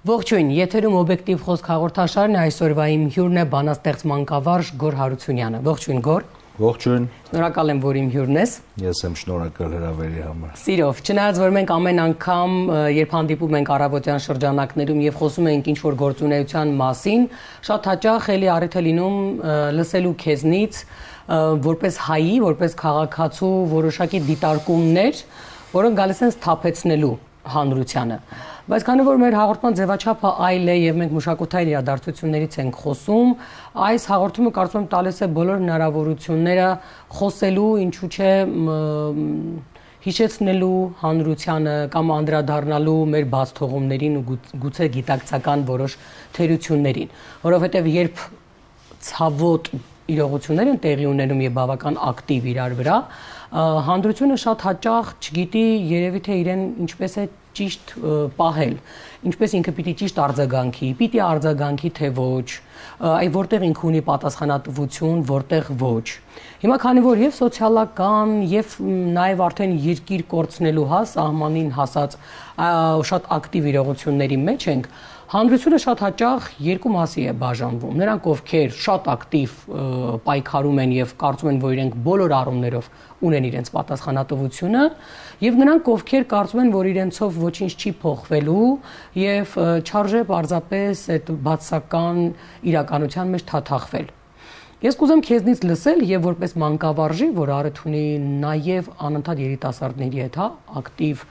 Ողջույն, եթերում օբյեկտիվ խոսք հաղորդաշարն է, այսօրվա իմ հյուրն է բանաստեղծ մանկավարժ Գոր Հարությունյանը։ Ողջույն Գոր։ Ողջույն։ Շնորհակալ եմ, որ իմ հյուրն ես։ Ես եմ շնորհակալ հրավերի համար։ Սիրով, չնայած որ մենք ամեն անգամ, երբ հանդիպում ենք առավոտյան շրջանակներում եւ խոսում ենք ինչ-որ գործունեության մասին, շատ հաճախ էլի առիթ է լինում լսելու քեզնից որպես հայի, որպես քաղաքացու որոշակի դիտարկումներ, որոնք գալիս են սթափեցնելու հանրությանը։ Բայց քանի որ մեր հաղորդման ձևաչափը այլ է եւ մենք մշակութային իրադարձություններից ենք խոսում, այս հաղորդումը կարծում եմ տալիս է բոլոր հնարավորությունները խոսելու, ինչու՞ չէ հիշեցնելու հանրությանը կամ անդրադառնալու մեր բաց թողումներին ու գուցե գիտակցական որոշ թերություններին, որովհետեւ երբ ցավոտ իրողություններ են տեղի ունենում եւ բավական ակտիվ իրար վրա, հանրությունը շատ հաճախ չգիտի երևի թե իրեն ինչպես է ճիշտ պահել, ինչպես ինքը պիտի ճիշտ արձագանքի, պիտի արձագանքի թե ոչ, այ որտեղ ինքը ունի պատասխանատվություն, որտեղ ոչ։ Հիմա քանի որ եւ սոցիալական եւ նաեւ արդեն երկիր կորցնելու սահմանին հասած շատ ակտիվ իրողությունների մեջ ենք, հանրությունը շատ հաճախ երկու մասի է բաժանվում։ Նրանք, ովքեր շատ ակտիվ պայքարում են եւ կարծում են, որ իրենք բոլոր առումներով ունեն իրենց պատասխանատվությունը, եւ նրանք, ովքեր կարծում են, որ իրենցով ոչինչ չի փոխվելու եւ չարժե պարզապես այդ բացական իրականության մեջ թաթախվել։ Ես կուզեմ քեզնից լսել եւ որպես մանկավարժի, որ առիթ ունի նաեւ անընդհատ երիտասարդների հետ, ակտիվ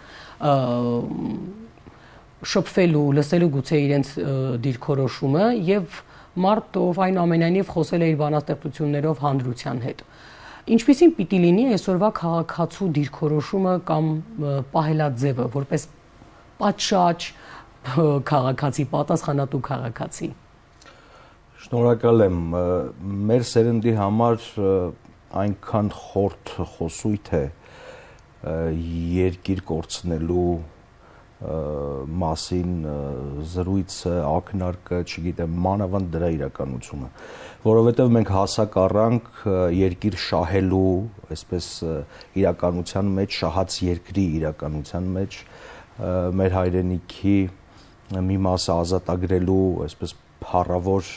շփվելու, լսելու գուցե իրենց դիրքորոշումը եւ մարդ, ով այնուամենայնիվ խոսել է իր բանաստեղծություններով հանրության հետ։ Ինչպիսին պիտի լինի այսօրվա քաղաքացու դիրքորոշումը կամ պահելաձևը, որպես պատշաճ քաղաքացի, պատասխանատու քաղաքացի։ Շնորհակալ եմ։ Մեր սերնդի համար այնքան խորտ խոսույթ է երկիր կորցնելու մասին զրույցը, ակնարկը, չգիտեմ, մանավանդ դրա իրականությունը, որովհետև մենք հասակ առանք երկիր շահելու, այսպես իրականության մեջ, շահած երկրի իրականության մեջ, մեր հայրենիքի մի մասը ազատագրելու, այսպես փառավոր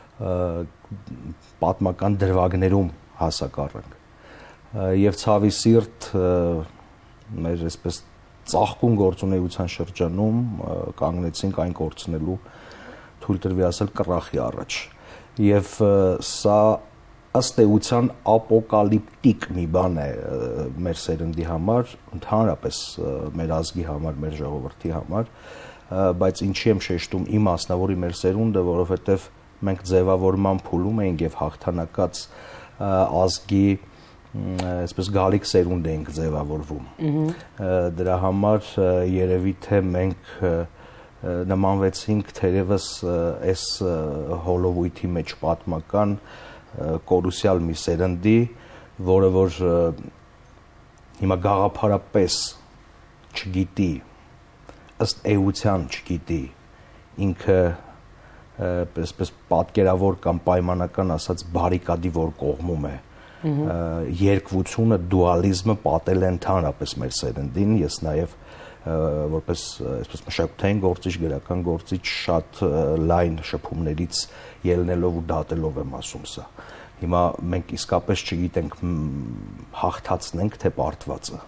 պատմական դրվագներում հասակ առանք։ Եվ ցավի սիրտ մեր այսպես ծաղկուն գործունեության շրջանում կանգնեցինք այն կորցնելու, թույլ տրվի ասել, կռախի առաջ։ Եվ սա ըստ էության ապոկալիպտիկ մի բան է մեր սերնդի համար, ընդհանրապես մեր ազգի համար, մեր ժողովրդի համար, բայց ինչի եմ շեշտում իմ մասնավորի մեր սերունդը, որովհետև մենք ձևավորման փուլում էինք եւ հաղթանակած ազգի այսպես գալիք սերունդ ենք ձևավորվում։ Դրա համար երևի թե մենք նմանվեցինք թերևս այս հոլովույթի մեջ պատմական կորուսյալ մի սերնդի, որը որ հիմա գաղափարապես չգիտի, ըստ էության չգիտի ինքը այսպես պատկերավոր կամ պայմանական ասած բարիկադի որ կողմում է երկվությունը, դուալիզմը պատել է ընդհանրապես մեր սերնդին, ես նաև որպես այսպես մշակութային գործիչ, գրական գործիչ շատ լայն շփումներից ելնելով ու դատելով եմ ասում սա։ Հիմա մենք իսկապես չգիտենք հաղթացնենք թե պարտվածը։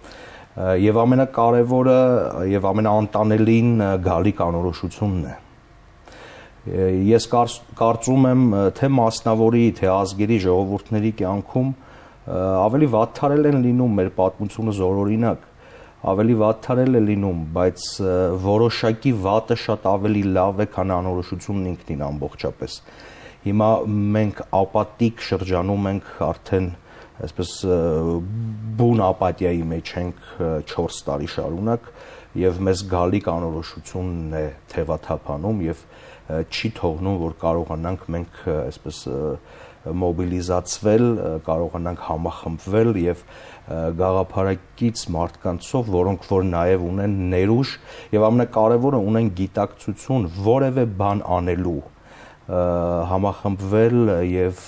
Եվ ամենակարևորը եւ ամենաանտանելին գալիք անորոշությունն է։ Ես կարծում եմ թե մասնավորի, թե ազգերի ժողովուրդների կյանքում ավելի վատթարել են լինում մեր պատմությունը զորօրինակ, ավելի վատթարել է լինում, բայց որոշակի վատը շատ ավելի լավ է, քան անորոշությունն ինքնին ամբողջապես։ Հիմա մենք ապատիկ շրջանում ենք արդեն այսպես բուն ապատիայի մեջ ենք 4 տարի շարունակ եւ մեզ գալիք անորոշությունն է թևաթափանում եւ չի թողնում, որ կարողանանք մենք այսպես մոբիլիզացվել, կարողանանք համախմբվել եւ գաղափարակից մարդկանցով, որոնք որ նաեւ ունեն ներուժ եւ ամենակարևորը ունեն գիտակցություն որևէ բան անելու, համախմբվել եւ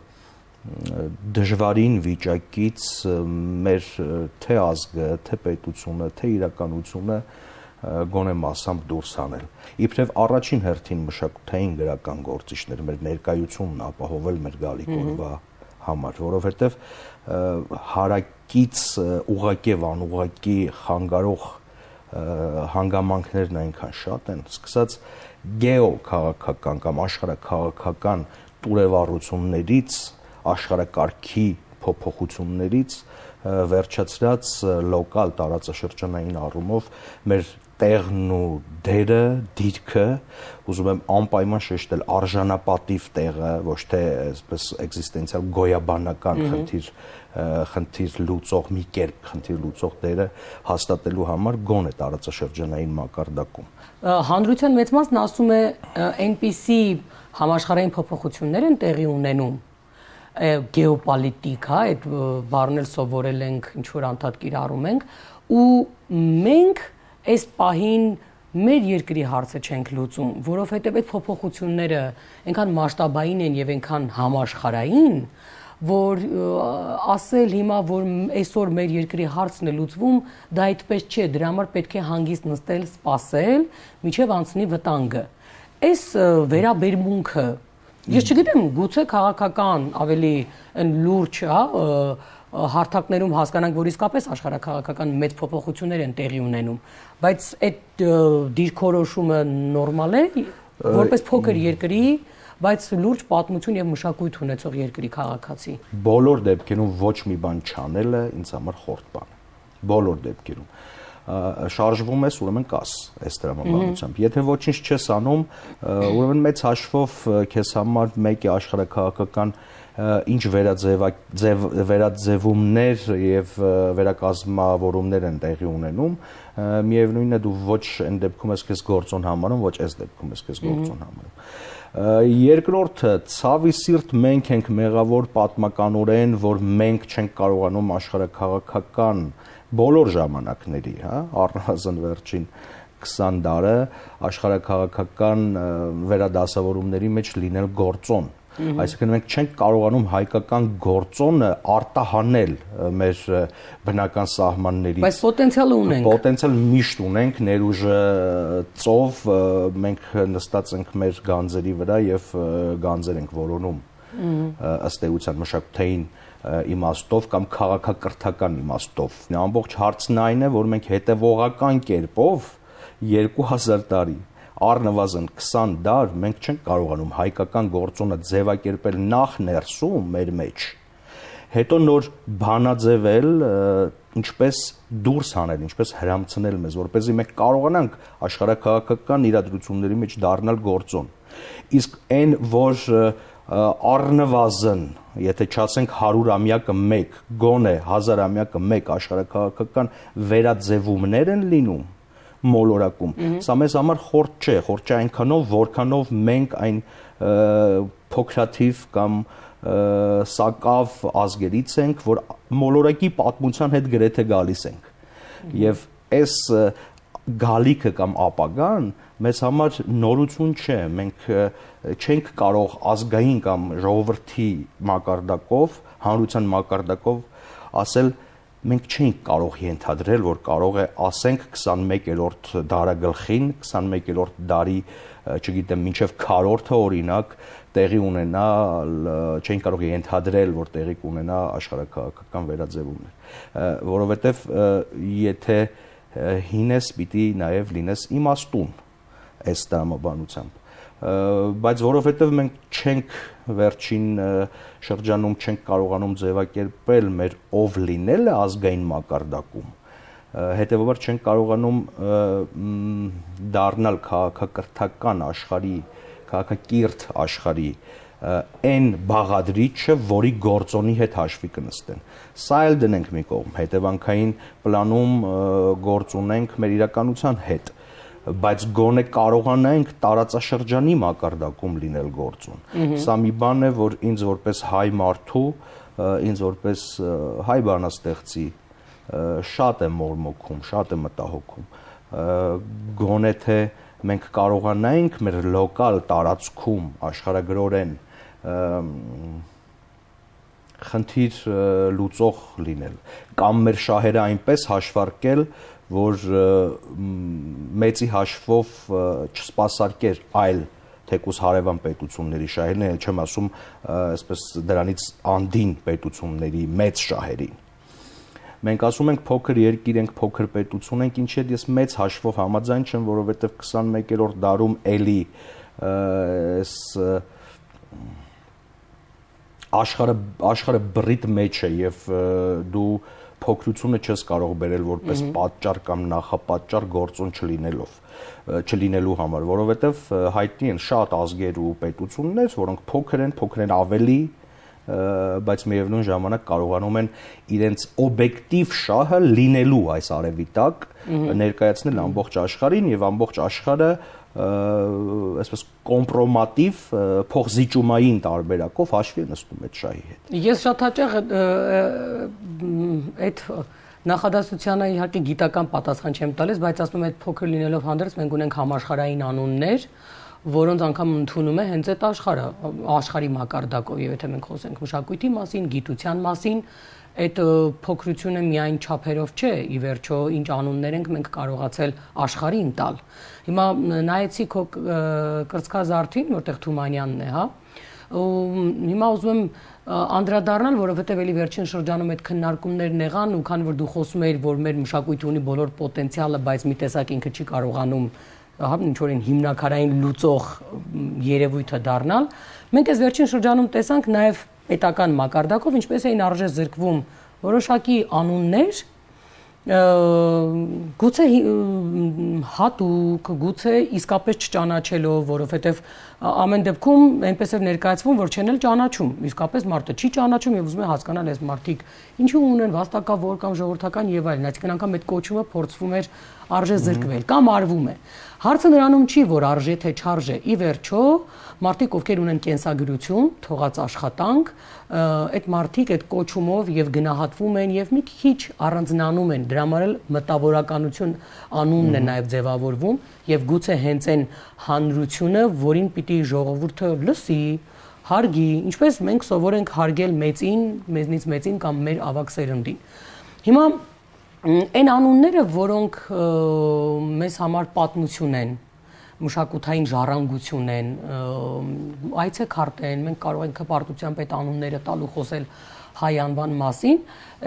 դժվարին վիճակից մեր թե ազգը, թե պետությունը, թե իրականությունը գոնե մասամբ դուրս հանել։ Իբրև առաջին հերթին մշակութային գրական գործիչներ մեր ներկայությունն ապահովել մեր գալիք օրվա համար, որովհետև հարակից ուղղակի եւ անուղղակի խանգարող հանգամանքներն այնքան շատ են, սկսած գեոքաղաքական կամ աշխարհաքաղաքական տուրևառություններից, աշխարհակարգի փոփոխություններից վերջացրած լոկալ տարածաշրջանային առումով մեր տեղն ու դերը, դիրքը, ուզում եմ անպայման շեշտել արժանապատիվ տեղը, ոչ թե այսպես էգզիստենցիալ գոյաբանական խնդիր լուծող մի կերպ խնդիր լուծող դերը հաստատելու համար գոնե տարածաշրջանային մակարդակում։ Հանրության մեծ մասն ասում է այնպիսի համաշխարհային փոփոխություններ են տեղի ունենում գեոպոլիտիկ, հա, այդ բառն էլ սովորել ենք, ինչ որ անդադ կիրառում ենք, ու մենք այս պահին մեր երկրի հարցը չենք լուծում, որովհետև այդ փոփոխությունները այնքան մասշտաբային են եւ այնքան համաշխարհային, որ ասել հիմա, որ այսօր մեր երկրի հարցն է լուծվում, դա այդպես չէ, դրա համար պետք է հանգիստ նստել, սպասել, մինչև անցնի վտանգը։ Այս վերաբերմունքը ես չգիտեմ, գուցե քաղաքական ավելի լուրջ, հա, հարթակներում հասկանանք, որ իսկապես աշխարհաքաղաքական մեծ փոփոխություններ են տեղի ունենում, բայց այդ դիրքորոշումը նորմալ է, որպես փոքր երկրի, բայց լուրջ պատմություն եւ մշակույթ ունեցող երկրի քաղաքացի։ Բոլոր դեպքերում ոչ մի բան չանելը ինձ համար խորտ բան է։ Բոլոր դեպքերում շարժվում ես, ուրեմն կաս այս տրամաբանությամբ։ Եթե ոչինչ չես անում, ուրեմն մեծ հաշվով քեզ համար մեկ է աշխարհաքաղաքական ինչ վերաձևումներ եւ վերակազմավորումներ են տեղի ունենում, միևնույնն է դու ոչ այն դեպքում ես քեզ գործոն համարում, ոչ այս դեպքում ես քեզ գործոն համարում։ Երկրորդը, ցավի սիրտ մենք ենք մեղավոր պատմականորեն, որ մենք չենք կարողանում աշխարհաքաղաքական բոլոր ժամանակների, հա, առնվազն վերջին 20 տարը աշխարհաքաղաքական վերադասավորումների մեջ լինել գործոն։ Այսինքն մենք չենք կարողանում հայկական գործոնը արտահանել մեր բնական սահմաններից։ Բայց պոտենցիալը ունենք։ Պոտենցիալ միշտ ունենք, ներուժը ծով, մենք նստած ենք մեր գանձերի վրա եւ գանձեր ենք որոնում ըստ էության մշակութային իմաստով կամ քաղաքակրթական իմաստով։ Ամբողջ հարցն այն է, որ մենք հետևողական կերպով 2000 տարի առնվազն 20 դար մենք չենք կարողանում հայկական գործոնը ձևակերպել նախ ներսում մեր մեջ, հետո նոր բանաձևել, ինչպես դուրս հանել, ինչպես հրամցնել մեզ, որպեսզի մենք կարողանանք աշխարհաքաղաքական իրադրությունների մեջ դառնալ գործոն։ Իսկ այն, որ առնվազն, եթե չասենք 100-ամյակը 1, գոնե 1000-ամյակը 1 աշխարհաքաղաքական վերաձևումներ են լինում մոլորակում, սա մեզ համար խորտ չէ այնքանով, որքանով մենք այն փոքրաթիվ կամ սակավ ազգերից ենք, որ մոլորակի պատմության հետ գրեթե գալիս ենք։ Եվ այս գալիքը կամ ապագան մեզ համար նորություն չէ, մենք չենք կարող ազգային կամ ժողովրդի մակարդակով, հանրության մակարդակով ասել մենք չենք կարող ենթադրել, որ կարող է ասենք 21-րդ դարագլխին, 21-րդ դարի, չգիտեմ, մինչև քառորդը օրինակ տեղի ունենալ, չենք կարող ենթադրել, որ տեղի կունենա աշխարհաքաղաքական վերաձևումներ, որովհետև եթե հին ես, պիտի նաև լինես իմաստուն այս տրամաբանությամբ, բայց որովհետև մենք չենք վերջին շրջանում չենք կարողանում ձևակերպել մեր ով լինելը ազգային մակարդակում, հետևաբար չենք կարողանում դառնալ քաղաքակրթական աշխարհի, քաղաքակիրթ աշխարհի այն բաղադրիչը, որի գործոնի հետ հաշվի կնստեն։ Սա էլ դնենք մի կողմ, հետևանքային պլանում գործ ունենք մեր իրականության հետ, բայց գոնե կարողանանք տարածաշրջանի մակարդակում լինել գործուն։ Սա մի բան է, որ ինձ որպես հայ մարդու, ինձ որպես հայ բանաստեղծի շատ է մորմոքում, շատ է մտահոգում։ Գոնե թե մենք կարողանանք մեր լոկալ տարածքում աշխարհագրորեն խնդիր լուծող լինել կամ մեր շահերը այնպես հաշվարկել, որ մեծի հաշվով չսպասարկեր այլ թեկուզ հարևան պետությունների շահերին, էլ չեմ ասում այսպես դրանից անդին պետությունների մեծ շահերին։ Մենք ասում ենք փոքր երկիր ենք, փոքր պետություն ենք, ինչի հետ ես մեծ հաշվով համաձայն չեմ, որովհետև 21-րդ դարում էլի այս աշխարհը բռիտ մեջ է եւ դու փոքրությունը չես կարող բերել որպես պատճառ կամ նախապատճառ գործուն չլինելու համար, որովհետև հայտնի են շատ ազգեր ու պետություններ, որոնք փոքր են ավելի, բայց միևնույն ժամանակ կարողանում են իրենց օբյեկտիվ շահը լինելու այս արևի տակ ներկայացնել ամբողջ աշխարհին եւ ամբողջ աշխարհը այսպես կոմպրոմատիվ փոխզիջումային տարբերակով հաշվի է նստում այդ շահի հետ։ Ես շատ հաճախ այդ նախադասությանը իհարկե գիտական պատասխան չեմ տալիս, բայց ասում եմ այդ փոքր լինելով հանդերձ մենք ունենք համաշխարհային անուններ, որոնց անգամ ընդունում է հենց այդ աշխարհի մակարդակով, եւ եթե մենք խոսենք մշակույթի մասին, գիտության մասին, այդ փոքրությունը միայն չափերով չէ, ի վերջո ինչ անուններ ենք մենք կարողացել աշխարհին տալ։ Հիմա նայեցի քո կրծքազարդին, որտեղ Թումանյանն է, հա, ու հիմա ուզում եմ անդրադառնալ, որովհետև էլի վերջին շրջանում այդ քննարկումներն եղան, ու քանի որ դու խոսում էիր, որ մեր մշակույթը ունի բոլոր պոտենցիալը, բայց մի տեսակ ինքը չի կարողանում ինչ-որ հիմնակարային լուծող երևույթը դառնալ, մենք այս վերջին շրջանում տեսանք նաև պետական մակարդակով ինչպես էին արժե զրկվում որոշակի անուններ, գուցե հատուկ, գուցե իսկապես չճանաչելով, որովհետև ամեն դեպքում այնպես է ներկայացվում, որ չեն էլ ճանաչում, իսկապես մարդը չի ճանաչում եւ ուզում է հասկանալ այս մարդիկ ինչու ունեն վաստակավոր կամ ժողովրդական եւ այլն, այսինքն անգամ այդ կոչումը փորձվում էր արժե զրկվել կամ արվում է։ Հարցը նրանում չի, որ արժե թե չարժե, ի վերջո մարդիկ, ովքեր ունեն կենսագրություն, թողած աշխատանք, այդ մարդիկ այդ կոչումով եւ գնահատվում են եւ մի քիչ առանձնանում են, դրա համար էլ մտավորականություն անունն է նաեւ ձևավորվում եւ գուցե հենց այն հանրությունը, որին պիտի ժողովուրդը լսի, հարգի, ինչպես մենք սովոր ենք հարգել մեծին, մեզնից մեծին կամ մեր ավագ սերնդին։ Հիմա այն անունները, որոնք մեզ համար պատմություն են, մշակութային ժառանգություն են, այցեքարտ են, մենք կարող ենք հպարտությամբ այդ անունները տալ ու խոսել հայ անվան մասին,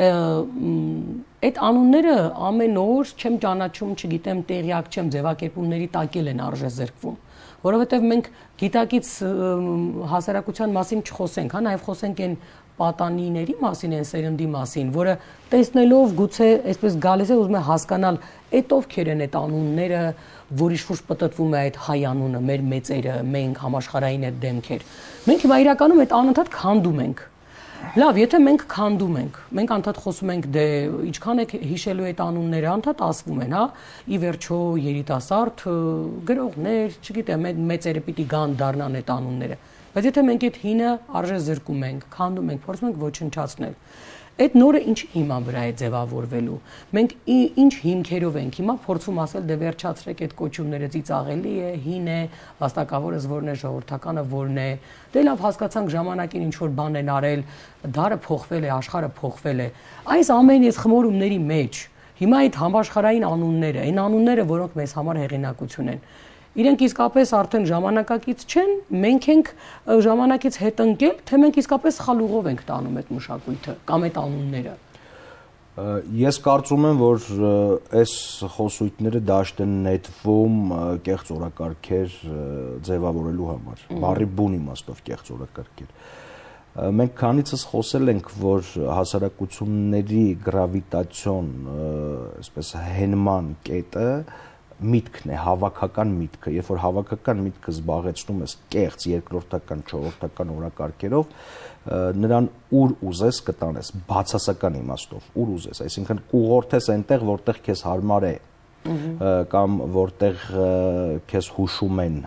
այդ անունները ամեն օր չեմ ճանաչում, չգիտեմ, տեղյակ չեմ, ձևակերպումների տակել են արժե զրկվում, որովհետև մենք գիտակից հասարակության մասին չխոսենք, հա, նաև խոսենք այն պատանիների մասին, այն սերնդի մասին, որը տեսնելով գուցե այսպես գալիս է ուզում է հասկանալ այդ ովքեր են այդ անունները, որ իշուր պտտվում է այդ հայ անունը, մեր մեծերը, մենք համաշխարհային այդ դեմքեր։ Մենք հիմա իրականում այդ անընդհատ քանդում ենք։ Լավ, եթե մենք քանդում ենք, մենք անդադ խոսում ենք դե ինչքան եք հիշելու այդ անունները, անդադ ասվում են, հա, ի վերջո երիտասարդ գրողներ, չգիտեմ, մեծերը պիտի գան դառնան այդ անունները։ Բայց եթե մենք այդ հինը արժե զրկում ենք, քանդում ենք, փորձում ենք ոչնչացնել, այդ նորը ինչ հիման վրա է ձևավորվելու։ Մենք ինչ հիմքերով ենք հիմա փորձում ասել դե վերջացրեք այդ կոչումները, ծիծաղելի է, հին է, վաստակավորը որն է, ժողովրդականը որն է։ Դե լավ, հասկացանք ժամանակին ինչ որ բան են արել, դարը փոխվել է, աշխարհը փոխվել է։ Այս ամեն այս խմորումների մեջ հիմա այդ համաշխարհային անունները, այն անունները, որոնք մեզ համար հեղինակություն են, իրենք իսկապես արդեն ժամանակակից չեն, մենք ենք ժամանակից հետ ընկել, թե մենք իսկապես սխալ ուղով ենք տանում այդ մշակույթը կամ այդ անունները։ Ես կարծում եմ, որ այս խոսույթները դաշտ են նետվում կեղծ օրակարգեր ձևավորելու համար, բառի բուն իմաստով կեղծ օրակարգեր։ Մենք քանիցս խոսել ենք, որ հասարակությունների գրավիտացիոն, այսպես հենման կետը միտքն է, հավաքական միտքը, երբ որ հավաքական միտքը զբաղեցնում ես կեղծ երկրորդական, չորրորդական օրակարգերով, նրան ուր ուզես կտանես, բացասական իմաստով, ուր ուզես, այսինքն կուղորդես այնտեղ, որտեղ քեզ հարմար է, կամ որտեղ քեզ հուշում են,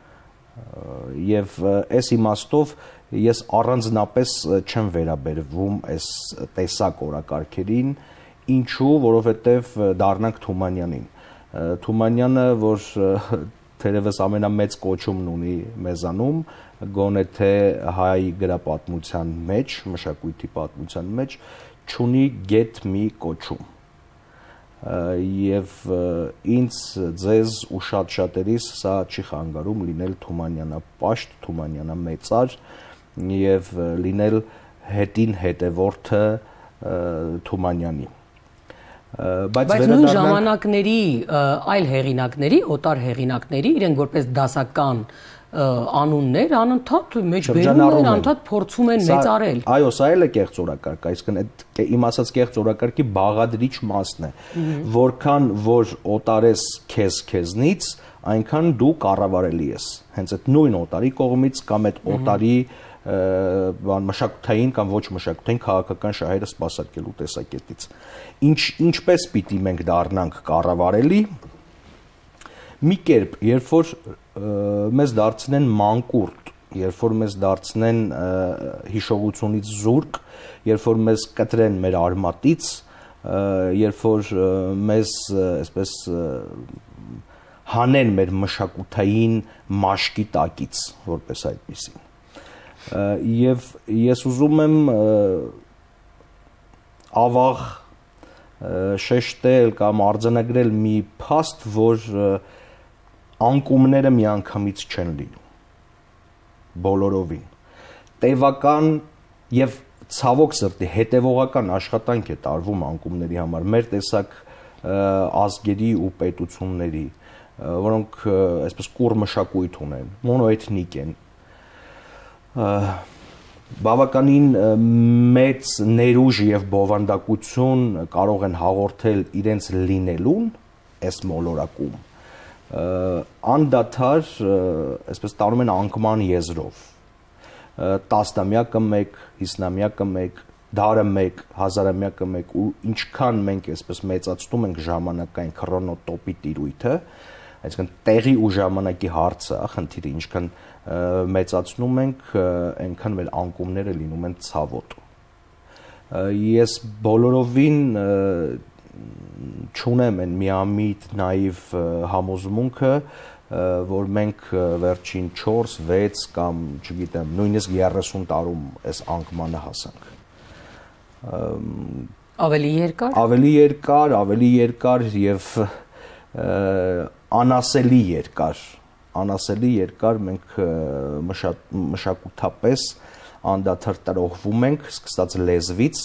եւ այս իմաստով ես առանձնապես չեմ վերաբերվում այս տեսակ օրակարգերին, ինչու, որովհետեւ դառնանք Թումանյանին։ Թումանյանը, որ թերևս ամենամեծ կոչումն ունի մեզանում, գոնե թե հայ գրապատմության մեջ, մշակույթի պատմության մեջ, չունի գեթ մի կոչում։ եւ ինձ ձեզ ու շատ-շատերիս սա չի խանգարում լինել Թումանյանապաշտ, Թումանյանամեծար եւ լինել հետին հետևորդը Թումանյանի։ Բայց նույն ժամանակների այլ հեղինակների, օտար հեղինակների իրենք որպես դասական անուններ անընդհատ մեջ բերում են, անընդհատ փորձում են մեծարել։ Այո, սա էլ է կեղծ օրակարգ, այսինքն այդ իմ ասած կեղծ օրակարգի բաղադրիչ մասն է, որքան որ օտարես քեզնից, այնքան դու կառավարելի ես։ Հենց այդ նույն օտարի կողմից կամ այդ օտարի մշակութային կամ ոչ մշակութային քաղաքական շահերը սպասարկելու տեսակետից։ Ինչպես պիտի մենք դառնանք կառավարելի։ Մի կերպ, երբ որ մեզ դարձնեն մանկուրտ, երբ որ մեզ դարձնեն հիշողությունից զուրկ, երբ որ մեզ կտրեն մեր արմատից, երբ որ մեզ այսպես հանեն մեր մշակութային մաշկի տակից, որպես այդպիսին։ Եվ ես ուզում եմ ավաղ շեշտել կամ արձանագրել մի փաստ, որ անկումները միանգամից չեն լինում, բոլորովին։ Տևական եւ ցավոք սրտի հետևողական աշխատանք է տարվում անկումների համար, մեր տեսակ ազգերի ու պետությունների, որոնք այսպես կուր մշակույթ ունեն, մոնոէթնիկ են, բավականին մեծ ներուժ եւ բովանդակություն կարող են հաղորդել իրենց լինելուն այս մոլորակում անդադար այսպես տանում են անկման եզրով 10-ամյակը 1, 50-ամյակը 1, դարը 1, հազարամյակը 1 ու ինչքան մենք այսպես մեծացնում ենք ժամանակային քրոնոտոպի տիրույթը, այսինքն տեղի ու ժամանակի հարցը, խնդիրը ինչքան մեծացնում ենք, այնքան մեր անկումները լինում են ցավոտ։ Ես բոլորովին չունեմ այն միամիտ նաիվ համոզմունքը, որ մենք վերջին 4, 6 կամ, չգիտեմ, նույնիսկ 30 տարում այս անկմանը հասանք։ Ավելի երկար։ Ավելի երկար եւ անասելի երկար մենք մշակութապես անդադար տրոհվում ենք, սկսած լեզվից,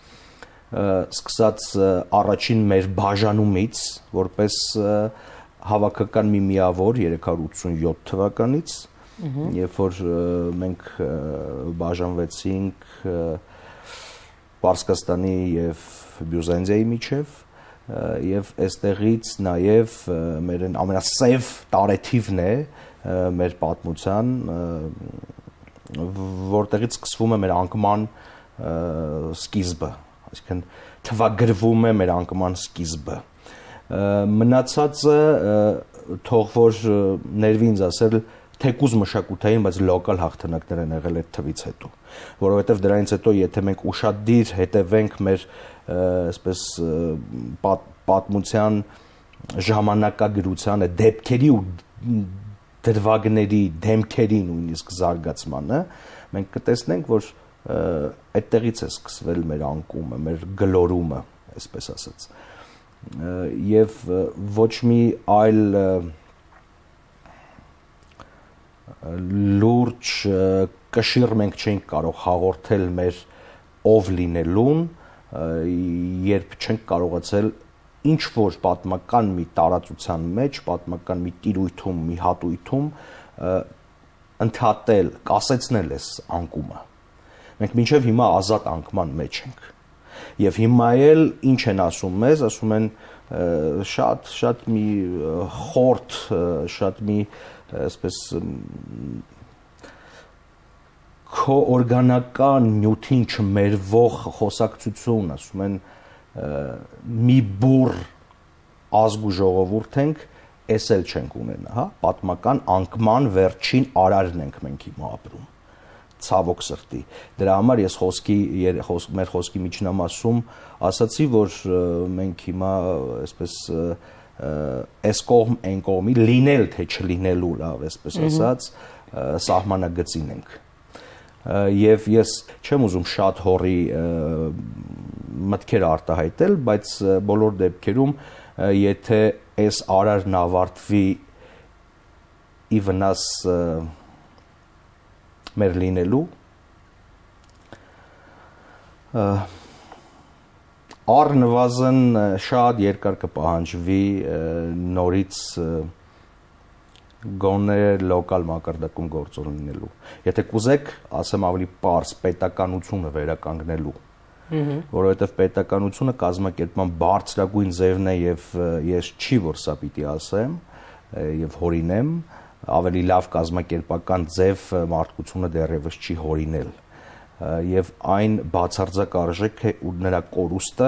սկսած առաջին մեր բաժանումից, որպես հավաքական մի միավոր 387 թվականից, երբ որ մենք բաժանվեցինք Պարսկաստանի եւ Բյուզանդիայի միջև, եւ այստեղից նաեւ մեր ամենասև տարեթիվն է մեր պատմության, որտեղից սկսվում է մեր անկման սկիզբը, այսինքն թվագրվում է մեր անկման սկիզբը։ Մնացածը թող որ ներվի ինձ ասել թեկուզ մշակութային, բայց լոկալ հաղթանակներ են եղել այդ թվից հետո, որովհետև դրանից հետո եթե մենք ուշադիր հետևենք մեր այսպես պատմության ժամանակագրությանը, դեպքերի ու դրվագների, դեմքերի նույնիսկ զարգացմանը, մենք կտեսնենք, որ այդտեղից է սկսվել մեր անկումը, մեր գլորումը, այսպես ասած։ Եվ ոչ մի այլ լուրջ կշիռ մենք չենք կարող հաղորդել մեր ով լինելուն, երբ չենք կարողացել ինչ-որ պատմական մի տարածության մեջ, պատմական մի տիրույթում, մի հատույթում ընդհատել, կասեցնել այս անկումը։ Մենք մինչև հիմա ազատ անկման մեջ ենք։ Եվ հիմա էլ ինչ են ասում մեզ, ասում են շատ մի խորտ, շատ մի այսպես քո օրգանական նյութին չմերվող խոսակցություն, ասում են մի բուռ ազգ ու ժողովուրդ ենք, էս էլ չենք ունենա, հա, պատմական անկման վերջին արարն ենք մենք հիմա ապրում, ցավոք սրտի։ Դրա համար ես մեր խոսքի միջնամասում ասացի, որ մենք հիմա այսպես այս կողմ այն կողմի լինել թե չլինելու, լավ, այսպես ասած, սահմանագծին ենք։ Եվ ես չեմ ուզում շատ հորի մտքեր արտահայտել, բայց բոլոր դեպքերում եթե այս արարն ավարտվի ի վնաս մեր լինելու առնվազն շատ երկար կպահանջվի նորից գոնե լոկալ մակարդակում գործող լինելու։ Եթե կուզեք, ասեմ ավելի պարզ պետականությունը վերականգնելու, որովհետև պետականությունը կազմակերպման բարձրագույն ձևն է եւ ես չի որ սա պիտի ասեմ եւ հորինեմ, ավելի լավ կազմակերպական ձև մարդկությունը դեռևս չի հորինել եւ այն բացարձակ արժեք է ու նրա կորուստը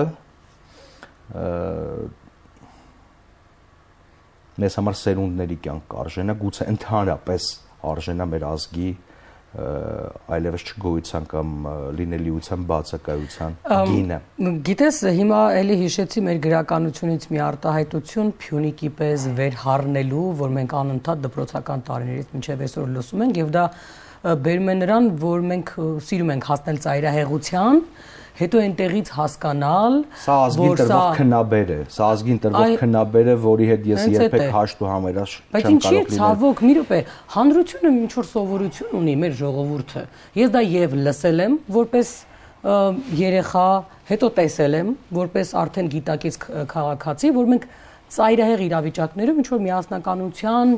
մեզ համար սերունդների կյանք կարժենա, գուցե ընդհանրապես արժենա մեր ազգի այլևս չգոյության կամ լինելիության բացակայության գինը։ Գիտես, հիմա էլի հիշեցի մեր գրականությունից մի արտահայտություն Փյունիկի պես վերհառնելու, որ մենք անընդհատ դպրոցական տարիներից մինչև այսօր լսում ենք եւ դա բերում է նրան, որ մենք սիրում ենք հասնել ծայրահեղության, հետո այնտեղից հասկանալ, սա ազգին տրվող քնաբեր է, սա ազգին տրվող քնաբեր է, որի հետ ես երբեք հաշտ ու համերաշխ չեմ կարող լինել։ Բայց ինչի՞ ցավոք, մի րոպե, հանրությունը ինչ որ սովորություն ունի մեր ժողովուրդը։ Ես դա եւ լսել եմ, որպես երեխա, հետո տեսել եմ, որպես արդեն գիտակից քաղաքացի, որ մենք ծայրահեղ իրավիճակներում ինչ որ միասնականության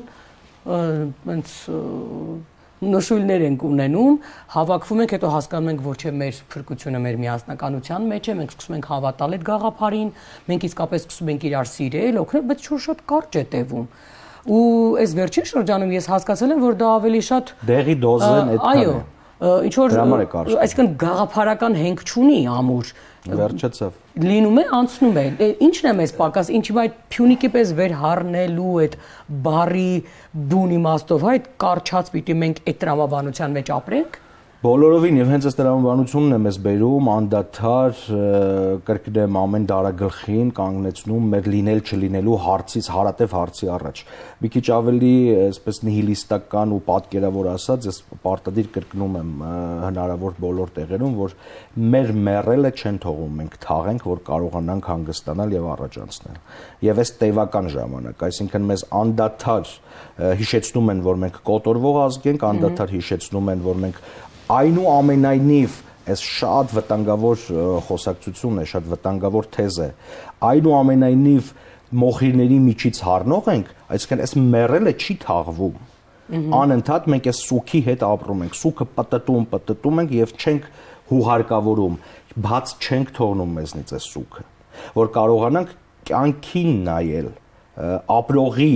նշույլներ ենք ունենում, հավաքվում ենք, հետո հասկանում ենք, որ չէ մեր փրկությունը մեր միասնականության մեջ է, մենք սկսում ենք հավատալ այդ գաղափարին, մենք իսկապես սկսում ենք իրար սիրել, օգնել, բայց ինչ-որ շատ կարճ է տևում։ Ու այս վերջին շրջանում ես հասկացել եմ, որ դա ավելի շատ դեղի դոզեն այդքան է։ Ինչ որ, այսինքն գաղափարական հենք չունի ամուր։ Վերջացավ։ Լինում է, անցնում է։ Ինչն է մեզ պակաս, ինչի այդ Փյունիկի պես վերհառնելու այդ բարի բուն իմաստով, այդ կարճած պիտի մենք այդ տրամաբանության մեջ ապրենք։ Բոլորովին եւ հենց այս տրամաբանությունն է մեզ բերում անդադար կրկնեմ ամեն դարագլխին կանգնեցնում մեր լինել չլինելու հարցից հարատև հարցի առաջ։ Մի քիչ ավելի այսպես նիհիլիստական ու պատկերավոր ասած, ես պարտադիր կրկնում եմ հնարավոր բոլոր տեղերում, որ մեր մեռելը չեն թողում մենք թաղենք, որ կարողանանք հանգստանալ եւ առաջանցնել։ Եվ այս տևական ժամանակ, այսինքն մեզ անդադար հիշեցնում են, որ մենք կոտորվող ազգ ենք, անդադար հիշեցնում են, որ մենք այնուամենայնիվ այս շատ վտանգավոր խոսակցություն է, շատ վտանգավոր թեզ է, այնուամենայնիվ մոխիրների միջից հառնող ենք, այսինքն այս մեռելը չի թաղվում։ Անընդհատ մենք այս սուքի հետ ապրում ենք, սուքը պտտում ենք եւ չենք հուհարկավորում, բաց չենք թողնում մեզնից այս սուքը, որ կարողանանք կյանքին նայել, ապրողի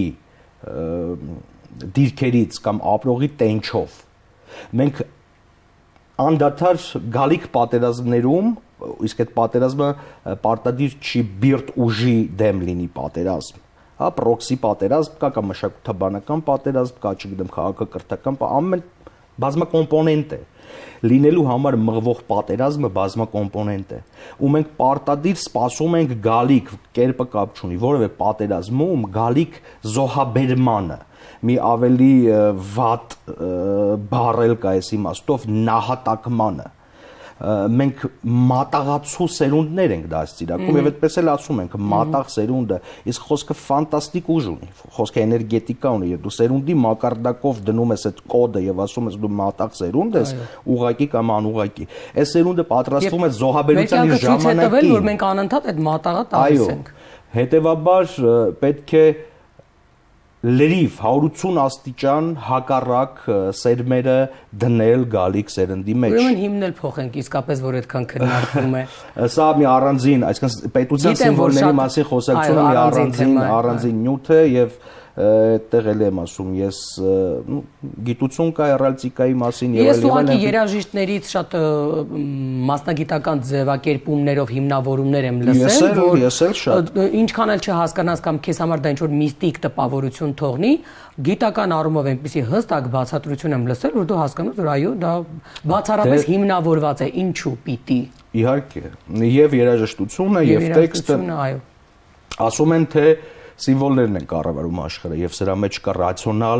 դիրքերից կամ ապրողի տենչով։ Մենք անդադար գալիք պատերազմներում, իսկ այդ պատերազմը պարտադիր չի բիրտ ուժի դեմ լինի պատերազմ, հա, պրոքսի պատերազմ կա կամ մշակութաբանական պատերազմ կա, չգիտեմ, քաղաքակրթական, ամեն բազմակոմպոնենտ է։ Լինելու համար մղվող պատերազմը բազմակոմպոնենտ է, ու մենք պարտադիր սպասում ենք գալիք, կերպը կապ չունի, որևէ պատերազմում գալիք զոհաբերմանը, մի ավելի վատ բառել կա այս իմաստով նահատակմանը։ Մենք մատաղացու սերունդներ ենք դաստիարակում եւ այդպես էլ ասում ենք մատաղ սերունդը, իսկ խոսքը ֆանտաստիկ ուժ ունի, խոսքը էներգետիկա ունի, եւ դու սերունդի մակարդակով դնում ես այդ կոդը եւ ասում ես դու մատաղ սերունդ ես, ուղակի կամ անուղակի։ Այս սերունդը պատրաստվում է զոհաբերության իր ժամանակին, որ մենք անընդհատ այդ մատաղը տալիս ենք։ Հետևաբար պետք է լրիվ 180 աստիճան հակառակ սերմերը դնել գալիք սերնդի մեջ։ Ուրեմն հիմնել փոխենք իսկապես, որ այդքան քննարկվում է։ Սա մի առանձին, այսինքն պետության սիմվոլների մասին խոսակցությունը մի առանձին նյութ է եւ այդտեղ էլ եմ ասում, ես գիտություն կա էրալտիկայի մասին եւ այլն։ Ես ուղղակի երաժիշտներից շատ մասնագիտական ձևակերպումներով հիմնավորումներ եմ լսել, որ ես էլ շատ ինչքան էլ չհասկանաս կամ քեզ համար դա ինչ որ միստիկ տպավորություն թողնի, գիտական առումով այնպեսի հստակ բացատրություն եմ լսել, որ դու հասկանում ես, որ այո, դա բացառապես հիմնավորված է, ինչու պիտի։ Իհարկե, եւ երաժշտությունը եւ տեքստը, այո։ Ասում են թե սիմվոլներն են կառավարում աշխարհը եւ սրա մեջ կա ռացիոնալ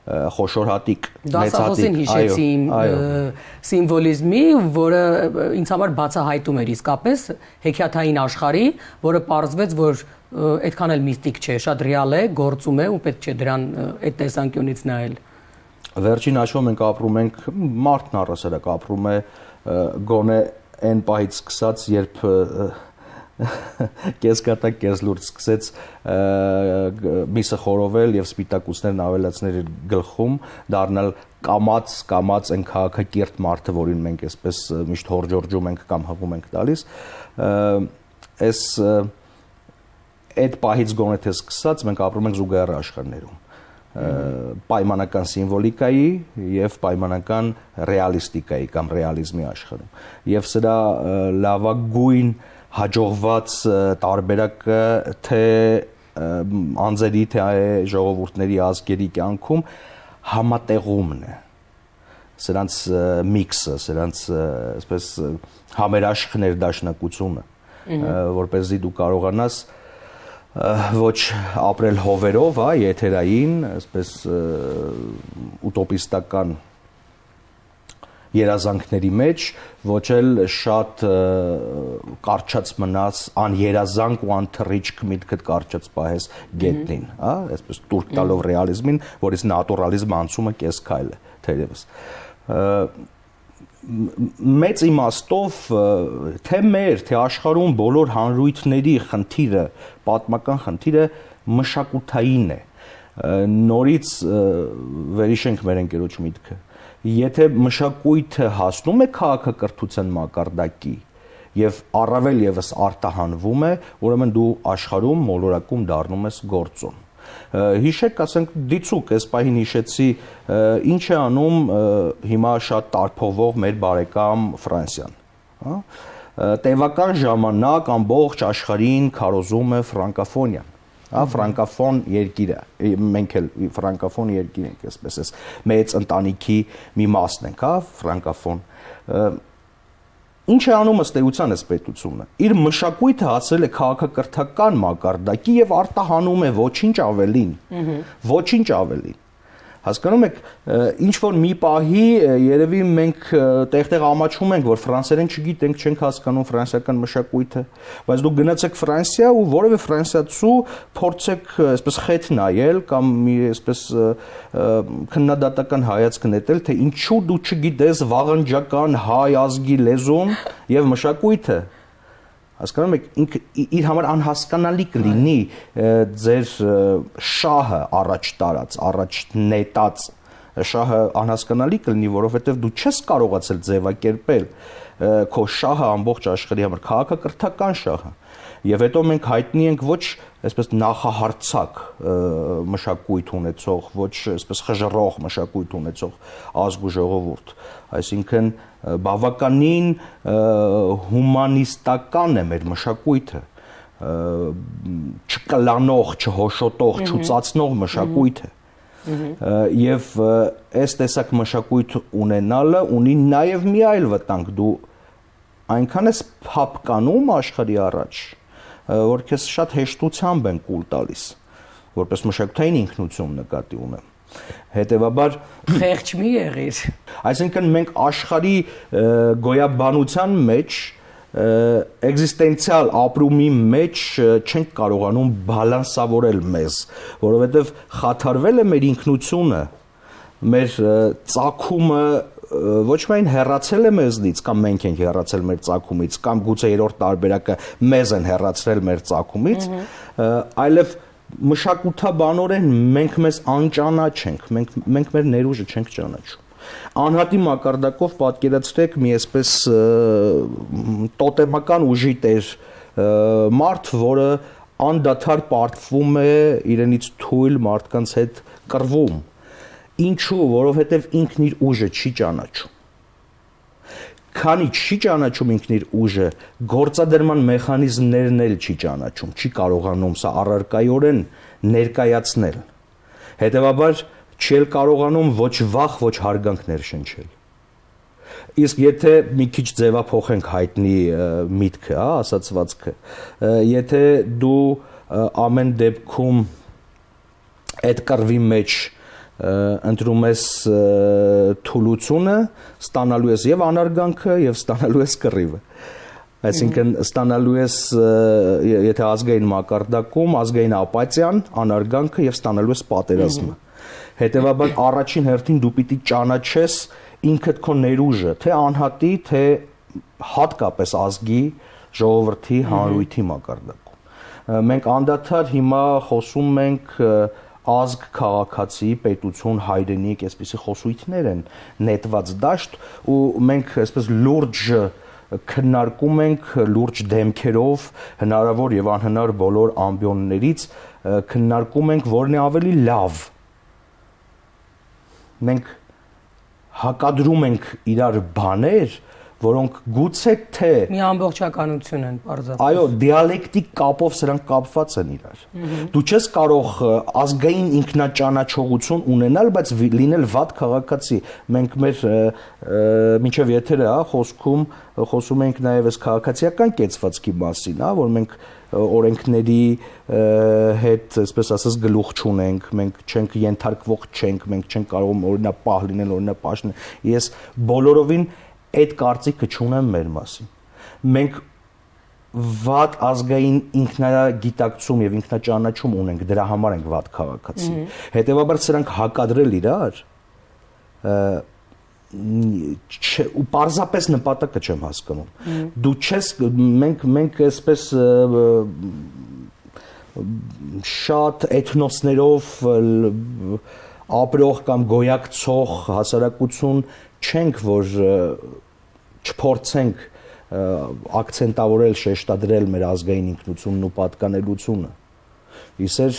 խոշոր հատիկ, Դասախոսին հիշեցի սիմվոլիզմի, որը ինձ համար բացահայտում էր իսկապես հեքիաթային աշխարհի, որը պարզվեց, որ այդքան էլ միստիկ չէ, շատ ռեալ է, գործում է ու պետք չէ դրան այդ տեսանկյունից նայել։ Վերջին հաշվով մենք ապրում ենք, մարդն առասարակ ապրում է գոնե այն պահից սկսած, երբ կեսկատակ կեսլուրջ սկսեց միսը խորովել և սպիտակուցներն ավելացնել իր գլխում, դառնալ կամած այն քաղաքակիրթ մարդը, որին մենք այսպես միշտ հորջորջում ենք կամ հղում ենք տալիս, այդ պահից գոնե թե սկսած մենք ապրում ենք զուգահեռ աշխարհներում, պայմանական սիմվոլիկայի և պայմանական ռեալիստիկայի կամ ռեալիզմի աշխարհում, և սրա լավագույն հաջողված տարբերակը թե անձերի, թե ժողովուրդների ազգերի կյանքում համատեղումն է, սրանց միքսը, սրանց այսպես համերաշխ ներդաշնակությունը, որպեսզի դու կարողանաս ոչ ապրել հովերով, եթերային, այսպես ուտոպիստական երազանքների մեջ, ոչ էլ շատ կարճած մնաց, աներազանք ու անթռիչք միտքդ կարճած պահես գետնին, այսպես տուրք տալով ռեալիզմին, որից նատուրալիզմը անցումը կես քայլ է, թերևս։ Մեծ իմաստով թե մեր, թե աշխարհում բոլոր հանրույթների խնդիրը, պատմական խնդիրը մշակութային է։ Նորից վերհիշենք մեր ընկերոջ միտքը։ Եթե մշակույթը հասնում է քաղաքակրթության մակարդակի եւ առավել եւս արտահանվում է, ուրեմն դու աշխարհում մոլորակում դառնում ես գործոն։ Հիշեք, ասենք դիցուկ, այս պահին հիշեցի, ինչ է անում հիմա շատ տարփողվող մեր բարեկամ Ֆրանսիան։ Տևական ժամանակ ամբողջ աշխարհին քարոզում է ֆրանկոֆոնիան, ֆրանկոֆոն երկիրը, մենք էլ ֆրանկոֆոն երկիր ենք, այսպես էս մեծ ընտանիքի մի մասն ենք, ֆրանկոֆոն։ Ինչ է անում ըստ էության այս պետությունը։ Իր մշակույթը հասել է քաղաքակրթական մակարդակի եւ արտահանում է ոչինչ ավելին։ Ոչինչ ավելին։ Հասկանում եք, ինչ որ մի պահի երևի մենք տեղ-տեղ ամաչում ենք, որ ֆրանսերեն չգիտենք, չենք հասկանում ֆրանսիական մշակույթը, բայց դուք գնացեք Ֆրանսիա ու որևէ ֆրանսիացու փորձեք այսպես խեթ նայել կամ մի այսպես քննադատական հայացք նետել, թե ինչու դու չգիտես վաղնջական հայ ազգի լեզուն եւ մշակույթը։ Հասկանում եք, ինքը իր համար անհասկանալի կլինի ձեր շահը առաջ տարած, առաջ նետած շահը անհասկանալի կլինի, որովհետև դու չես կարողացել ձևակերպել քո շահը ամբողջ աշխարհի համար, քաղաքակրթական շահը։ Եվ հետո մենք հայտնի ենք ոչ այսպես նախահարցակ մշակույթ ունեցող, ոչ այսպես խժռող մշակույթ ունեցող ազգ ու ժողովուրդ, այսինքն բավականին հումանիստական է մեր մշակույթը, չկլանող, չհոշոտող, չուծացնող մշակույթ է։ Եվ այս տեսակ մշակույթ ունենալը ունի նաև մի այլ վտանգ, դու այնքան ես փափկանում աշխարհի առաջ, որ քեզ շատ հեշտությամբ են կուլ տալիս, որպես մշակութային ինքնություն նկատի ունեմ։ Հետևաբար խեղճ մի եղիր։ Այսինքն մենք աշխարհի գոյաբանության մեջ, էգզիստենցիալ ապրումի մեջ չենք կարողանում բալանսավորել մեզ, որովհետև խաթարվել է մեր ինքնությունը, մեր ծագումը ոչ միայն հեռացել է մեզնից, կամ մենք ենք հեռացել մեր ծագումից, կամ գուցե երրորդ տարբերակը մեզ են հեռացրել մեր ծագումից, այլև մշակութաբանորեն մենք մեզ անճանաչ ենք, մենք մեր ներուժը չենք ճանաչում։ Անհատի մակարդակով պատկերացրեք մի այսպես տոտեմական ուժի տեր մարդ, որը անդադար պարտվում է իրենից թույլ մարդկանց հետ կռվում։ Ինչու, որովհետև ինքն իր ուժը չի ճանաչում։ Քանի չի ճանաչում ինքն իր ուժը, գործադրման մեխանիզմներն էլ չի ճանաչում, չի կարողանում սա առարկայորեն ներկայացնել։ Հետևաբար չի էլ կարողանում ոչ վախ, ոչ հարգանք ներշնչել։ Իսկ եթե մի քիչ ձևափոխենք հայտնի միտքը, ասացվածքը, եթե դու ամեն դեպքում այդ կռվի մեջ ընտրում ես թուլությունը, ստանալու ես եւ անարգանքը եւ ստանալու ես կռիվը։ Այսինքն ստանալու ես եթե ազգային մակարդակում ազգային ապաթիան, անարգանքը եւ ստանալու ես պատերազմը։ Հետևաբար առաջին հերթին դու պիտի ճանաչես ինքդ քո ներուժը, թե անհատի, թե հատկապես ազգի, ժողովրդի, հանրույթի մակարդակում։ Մենք անդադար հիմա խոսում ենք ազգ, քաղաքացի, պետություն, հայրենիք, այսպիսի խոսույթներ են նետված դաշտ ու մենք այսպես լուրջ քննարկում ենք լուրջ դեմքերով հնարավոր եւ անհնար բոլոր ամբիոններից քննարկում ենք որն է ավելի լավ։ Մենք հակադրում ենք իրար բաներ, որոնք գուցե թե մի ամբողջականություն են պարզապես։ Այո, դիալեկտիկ կապով սրանք կապված են իրար։ Դու չես կարող ազգային ինքնաճանաչողություն ունենալ, բայց լինել վատ քաղաքացի։ Մենք մեր մինչև եթերը, խոսում ենք նաև այս քաղաքացիական կեցվածքի մասին, որ մենք օրենքների հետ, այսպես ասած, գլուխ չունենք, մենք չենք ենթարկվող չենք, մենք չենք կարող օրինապահ լինել, օրինապաշտ։ Ես բոլորովին այդ կարծիքը չունեմ մեր մասին։ Մենք վատ ազգային ինքնագիտակցում եւ ինքնաճանաչում ունենք, դրա համար ենք վատ քաղաքացի։ Հետևաբար սրանք հակադրել իրար ու պարզապես նպատակը չեմ հասկանում։ Դու չես մենք այսպես շատ էթնոսներով ապրող կամ գոյակցող հասարակություն չենք, որ չփորձենք ակցենտավորել, շեշտադրել մեր ազգային ինքնությունն ու պատկանելությունը։ Իսեր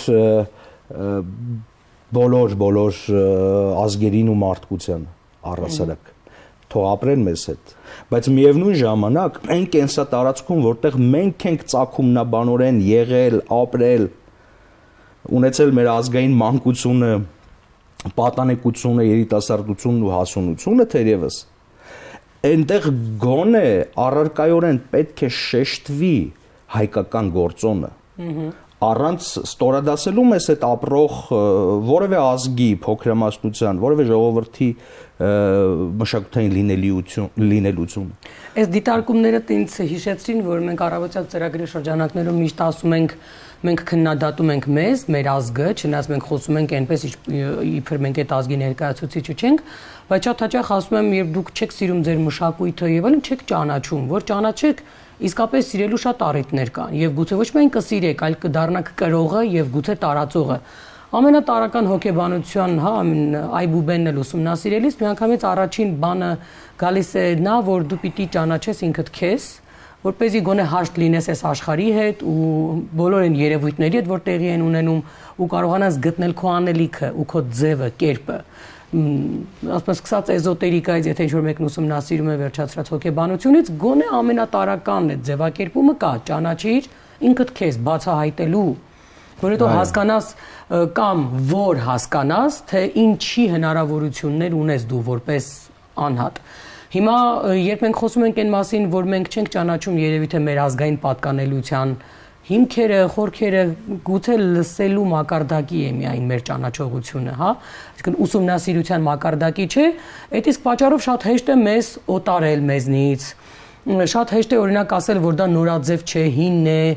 բոլոր ազգերին ու մարդկության առասարակ թող ապրեն մեզ հետ, բայց միևնույն ժամանակ այն կենսատարածքում, որտեղ մենք ենք ծագումնաբանորեն եղել, ապրել, ունեցել մեր ազգային մանկությունը, պատանեկությունը, երիտասարդությունն ու հասունությունը թերևս, այնտեղ գոնե առարկայորեն պետք է շեշտվի հայկական գործոնը, առանց ստորադասելու մեզ հետ ապրող որևէ ազգի փոքրամասնության, որևէ ժողովրդի մշակութային լինելությունը։ Այս դիտարկումներդ ինձ հիշեցրին, որ մենք առավոտյան ծրագրի շրջանակներում միշտ ասում ենք մենք քննադատում ենք մեզ, մեր ազգը, չնայած մենք խոսում ենք այնպես իբր մենք այդ ազգի ներկայացուցիչը չենք, բայց շատ հաճախ ասում եմ, երբ դուք չեք սիրում ձեր մշակույթը եւ այլն, չեք ճանաչում, որ ճանաչեք, իսկապես սիրելու շատ առիթներ կան եւ գուցե ոչ միայն կսիրեք, այլ կդառնաք կրողը եւ գուցե տարածողը։ Ամենատարական հոգեբանության, այբուբենն էլ ուսումնասիրելիս միանգամից առաջին բանը գալիս է նա, որ դու պիտի ճանաչես ինքդ քեզ, որպեսզի գոնե հաշտ լինես այս աշխարհի հետ ու բոլոր այն երևույթների հետ, որ տեղի են ունենում ու կարողանաս գտնել քո անելիքը ու քո ձևը, կերպը։ Ասես սկսած էզոտերիկայից, եթե ինչ-որ մեկն ուսումնասիրում է վերջացրած հոգեբանությունից, գոնե ամենատարականն է ձևակերպումը կա, ճանաչիր ինքդ քեզ բացահայտելու, որ հետո հասկանաս կամ որ հասկանաս, թե ինչի հնարավորություններ ունես դու որպես անհատ։ Հիմա երբ մենք խոսում ենք այն մասին, որ մենք չենք ճանաչում երևի թե մեր ազգային պատկանելիության հիմքերը, խորքերը, գուցե լսելու մակարդակի է միայն մեր ճանաչողությունը, հա, այսինքն ուսումնասիրության մակարդակի չէ, այդ իսկ պատճառով շատ հեշտ է մեզ օտարել մեզնից, շատ հեշտ է օրինակ ասել, որ դա նորաձև չէ, հինն է,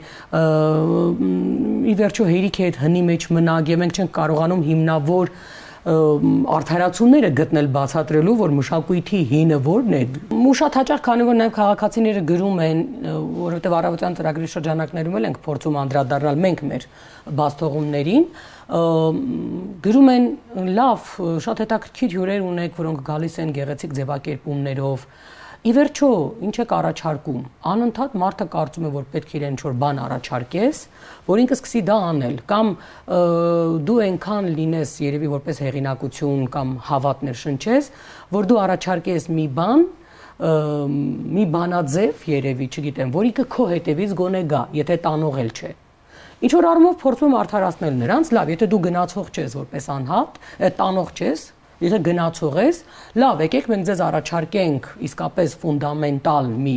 ի վերջո հերիք է այդ հնի մեջ մնակ եւ մենք չենք կարողանում հիմնավոր արդարացումները գտնել բացատրելու, որ մշակույթի հինը որն է։ Ու շատ հաճախ, քանի որ նաև քաղաքացիները գրում են, որովհետև առավոտյան ծրագրի շրջանակներում էլ ենք փորձում անդրադառնալ մենք մեր բացթողումներին, գրում են լավ, շատ հետաքրքիր հյուրեր ունեք, որոնք գալիս են գեղեցիկ ձևակերպումներով։ Ի վերջո, ինչ եք առաջարկում։ Անընդհատ մարդը կարծում է, որ պետք է իրեն ինչ-որ բան առաջարկես, որ ինքը սկսի դա անել, կամ դու այնքան լինես երևի որպես հեղինակություն կամ հավատներ շնչես, որ դու առաջարկես մի բան, մի բանաձև երևի, չգիտեմ, որ ինքը քո հետևից գոնե գա, եթե տանող էլ չէ։ Ինչ որ առումով փորձում եմ արդարացնել նրանց, լավ, եթե դու գնացող չես որպես անհատ, տանող չես, եթե գնացող ես, լավ, եկեք մենք ձեզ առաջարկենք իսկապես ֆունդամենտալ մի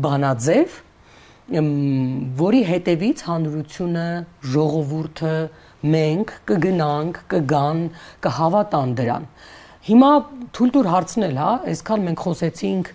բանաձև, որի հետևից հանրությունը, ժողովուրդը, մենք կգնանք, կգան, կհավատան դրան։ Հիմա թույլ տուր հարցնել, հա, այսքան մենք խոսեցինք,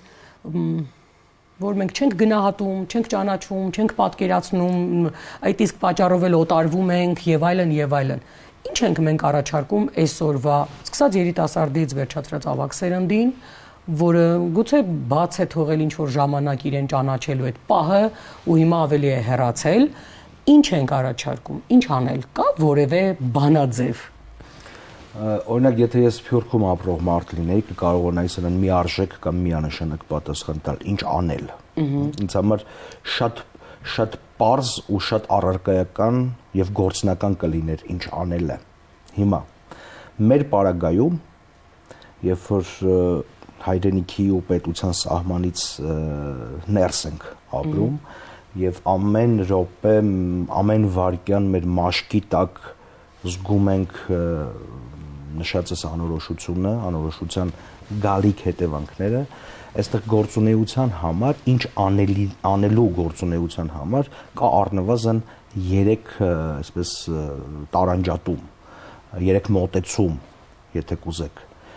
որ մենք չենք գնահատում, չենք ճանաչում, չենք պատկերացնում, այդ իսկ պատճառով էլ օտարվում ենք եւ այլն եւ այլն։ Ինչ ենք մենք առաջարկում այսօրվա, սկսած երիտասարդից վերջացրած ավագ սերնդին, որը գուցե բաց է թողել ինչ որ ժամանակ իրեն ճանաչելու այդ պահը ու հիմա ավելի է հեռացել, ինչ ենք առաջարկում, ինչ անել, կա որևէ բանաձև։ Օրինակ, եթե ես Սփյուռքում ապրող մարդ լինեի, կկարողանայի սրան մի արժեք կամ միանշանակ պատասխան տալ, ինչ անել։ Ինձ համար շատ պարզ ու շատ առարկայական եւ գործնական կլիներ ինչ անելը։ Հիմա մեր պարագայում, երբ որ հայրենիքի ու պետության սահմանից ներս ենք ապրում եւ ամեն րոպե, ամեն վայրկյան մեր մաշկի տակ զգում ենք նշածս անորոշության գալիք հետևանքները, այստեղ գործունեության համար, ինչ անելու գործունեության համար կա առնվազն 3 այսպես տարանջատում, 3 մոտեցում, եթե կուզեք,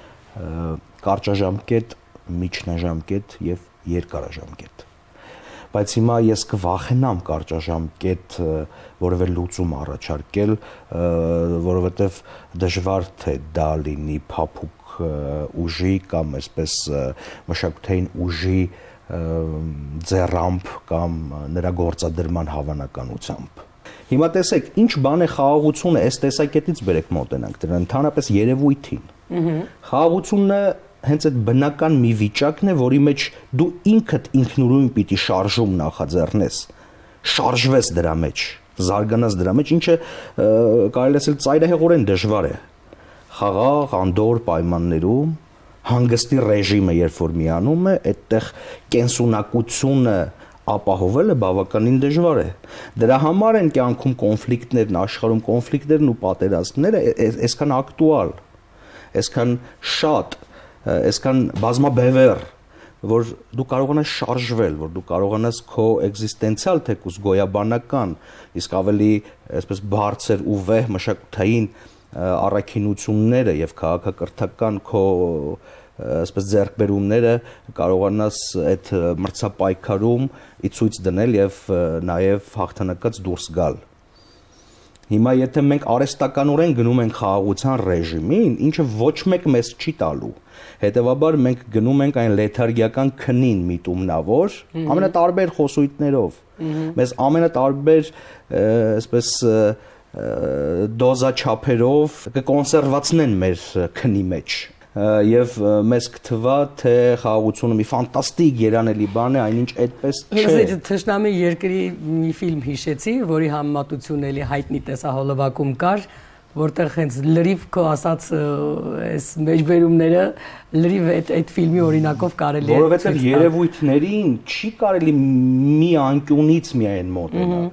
կարճաժամկետ, միջնաժամկետ եւ երկարաժամկետ։ Բայց հիմա ես կվախենամ կարճաժամկետ որևէ լուծում առաջարկել, որովհետև դժվար թե դա լինի փափուկ ուժի կամ այսպես մշակութային ուժի ձեռամբ կամ նրա գործադրման հավանականությամբ։ Հիմա տեսեք, ինչ բան է խաղաղությունը, այս տեսակետից բերեք մոտենանք դրան, ընդհանրապես երևույթին։ Խաղաղությունը հենց այդ բնական մի վիճակն է, որի մեջ դու ինքդ ինքնուրույն պիտի շարժում նախաձեռնես, շարժվես դրա մեջ, զարգանաս դրա մեջ, ինչը կարելի ասել ծայրահեղորեն դժվար է։ Խաղաղ, անդոր պայմաններում հանգստի ռեժիմը երբ որ միանում է, այդտեղ կենսունակությունը ապահովելը բավականին դժվար է։ Դրա համար են կյանքում կոնֆլիկտներն, աշխարհում կոնֆլիկտներն ու պատերազմները այսքան ակտուալ, այսքան շատ, այսքան բազմաբևեռ, որ դու կարողանաս շարժվել, որ դու կարողանաս քո էգզիստենցիալ թեկուզ գոյաբանական, իսկ ավելի այսպես բարձր ու վեհ մշակութային առաքինությունները եւ քաղաքակրթական քո այսպես ձեռքբերումները կարողանաս այդ մրցապայքարում ի ցույց դնել եւ նաեւ հաղթանակած դուրս գալ։ Հիմա եթե մենք արհեստականորեն գնում ենք խաղաղության ռեժիմին, ինչը ոչ մեկ մեզ չի տալու, հետևաբար մենք գնում ենք այն լեթարգիական քնին միտումնավոր, ամենատարբեր խոսույթներով, մեզ ամենատարբեր այսպես դոզա չափերով կկոնսերվացնեն մեր քնի մեջ եւ մեզ կթվա թե խաղաղությունը մի ֆանտաստիկ երանելի բան է, այնինչ այդպես չէ։ Թշնամի երկրի մի ֆիլմ հիշեցի, որի համեմատություն էլի հայտնի տեսահոլովակում կար, որտեղ հենց լրիվ քո ասած այս մեջբերումները լրիվ այդ ֆիլմի օրինակով կարելի է։ Որովհետեւ երևույթներին չի կարելի մի անկյունից միայն մոտենալ,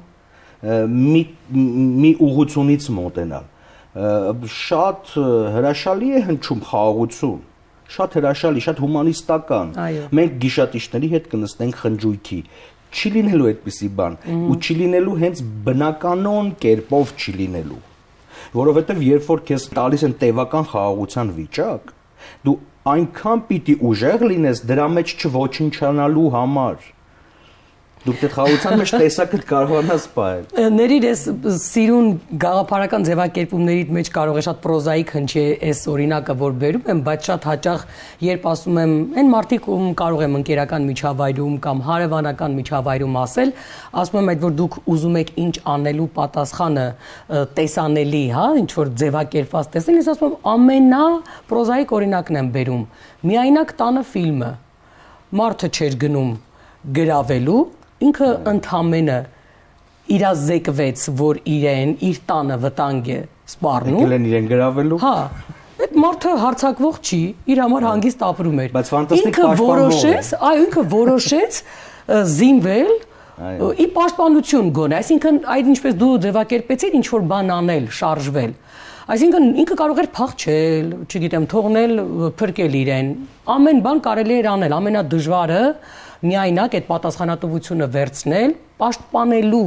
մի ուղղությունից մոտենալ։ Շատ հրաշալի է հնչում խաղաղություն, շատ հրաշալի, շատ հումանիստական։ Մենք գիշատիչների հետ կնստենք խնջույքի, չի լինելու այդպիսի բան, ու չի լինելու հենց բնականon կերպով չի լինելու, որովհետև երբ որ քեզ տալիս են տևական խաղաղության վիճակ, դու այնքան պիտի ուժեղ լինես դրա մեջ չոչնչանալու համար։ Դուք դեռ խաղաղության մեջ տեսակդ կարողանաս պահել։ Ներիր ես սիրուն գաղափարական ձևակերպումների մեջ կարող է շատ պրոզայիկ հնչի այս օրինակը, որ բերում եմ, բայց շատ հաճախ երբ ասում եմ, այն մարդիկ ում կարող եմ ընկերական միջավայրում կամ հարևանական միջավայրում ասել, ասում եմ այդ որ դուք ուզում եք ինչ անելու պատասխանը տեսանելի, հա, ինչ որ ձևակերպված տեսնել, ես ասում եմ ամենա պրոզայիկ օրինակն եմ բերում։ Միայնակ տանը ֆիլմը մարդը չէր գնում գրավելու, ինքը ընդամենը իրազեկվեց, որ իր տանը վտանգ է սպառնում։ Եկել են իրեն գրավելու։ Հա, այդ մարդը հարցակվող չի, իր համար հանգիստ ապրում էր։ Բայց ֆանտաստիկ պաշտպանող է։ Ինքը որոշեց զինվել ի պաշտպանություն գոնե, այսինքն այդ ինչպես դու ձևակերպեցիր, ինչ որ բան անել, շարժվել։ Այսինքն ինքը կարող էր փախչել, չգիտեմ, թողնել, փրկել իրեն։ Ամեն բան կարելի էր անել, ամենադժվարը միայնակ այդ պատասխանատվությունը վերցնել, պաշտպանելու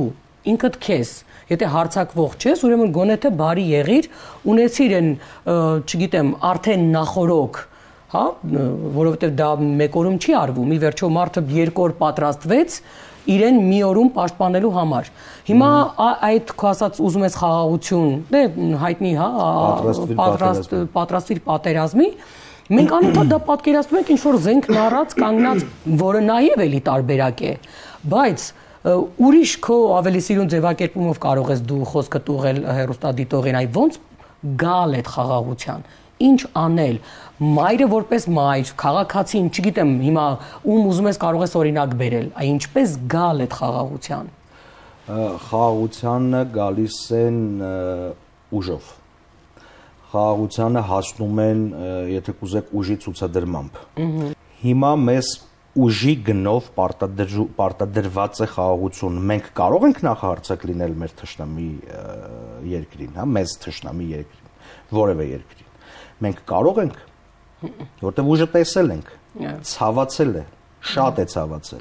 ինքդ քեզ, եթե հարցակվող չես, ուրեմն գոնե թե բարի եղիր, ունեցիր այն, չգիտեմ, արդեն նախորոք, հա, որովհետև դա մեկ օրում չի արվում, ի վերջո մարդը 2 օր պատրաստվեց իրեն մի օրում պաշտպանելու համար։ Հիմա այդ քո ասած ուզում ես խաղաղություն, դե հայտնի, հա, պատրաստվիր պատերազմի, մենք անընդհատ դա պատկերացնում ենք ինչ-որ զենքն առած կանգնած, որը նաև էլի տարբերակ է, բայց ուրիշ քո ավելի սիրուն ձևակերպումով կարող ես դու խոսքդ ուղղել հեռուստադիտողին, այ ոնց գալ այդ խաղաղության, ինչ անել, մայրը որպես մայր, քաղաքացին, չգիտեմ, հիմա ում ուզում ես կարող ես օրինակ բերել, այ ինչպես գալ այդ խաղաղության։ Խաղաղությանը գալիս են ուժով։ Խաղաղությանը հասնում են, եթե կուզեք, ուժի ցուցադրմամբ։ Հիմա մեզ ուժի գնով պարտադրված է խաղաղություն։ Մենք կարող ենք նախահարձակ լինել մեր թշնամի երկրին, հա, մեզ թշնամի երկրին, որևէ երկրին։ Մենք կարող ենք, որտեղ ուժը տեսել ենք, ցավացել է, շատ է ցավացել։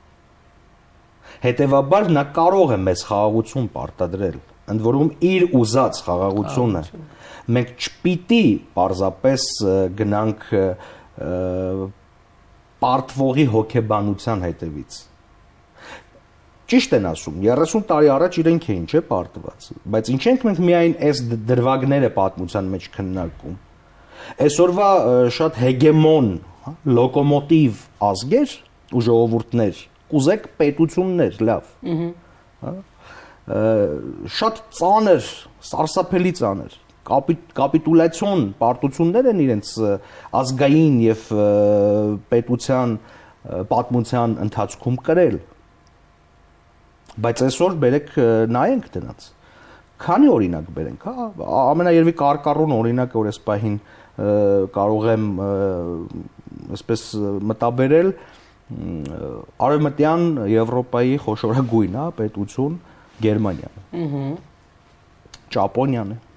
Հետևաբար նա կարող է մեզ խաղաղություն պարտադրել, ընդ որում իր ուզած խաղաղությունը։ Մենք չպիտի պարզապես գնանք պարտվողի հոգեբանության հետևից։ Ճիշտ են ասում, 30 տարի առաջ իրենք էին, չէ, պարտված, բայց ինչ ենք մենք միայն այս դրվագները պատմության մեջ քննարկում։ Այսօրվա շատ հեգեմոն, լոկոմոտիվ ազգեր ու ժողովուրդներ, կուզեք պետություններ, լավ։ Շատ ծանր, սարսափելի ծանր, կապիտուլյացիոն պարտություններ են իրենց ազգային եւ պետության պատմության ընթացքում կրել։ Բայց այսօր բերեք նայենք դրանց։ Քանի օրինակ բերենք, հա, ամենաերևի կարկառուն օրինակը, որ այս պահին կարող եմ այսպես մտաբերել, Արևմտյան Եվրոպայի խոշորագույն, հա, պետություն Գերմանիան։ Ճապոնիան է։